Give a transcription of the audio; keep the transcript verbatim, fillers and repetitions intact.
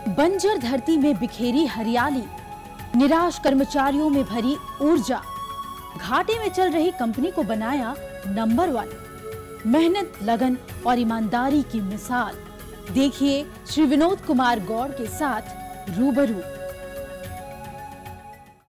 बंजर धरती में बिखेरी हरियाली, निराश कर्मचारियों में भरी ऊर्जा, घाटे में चल रही कंपनी को बनाया नंबर वन। मेहनत, लगन और ईमानदारी की मिसाल। देखिए श्री विनोद कुमार गौड़ के साथ रूबरू।